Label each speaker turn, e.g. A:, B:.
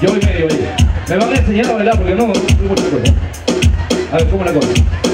A: Yo voy medio ahí. Me van a enseñar a bailar porque no mucha cosa. A ver, ¿cómo la cosa?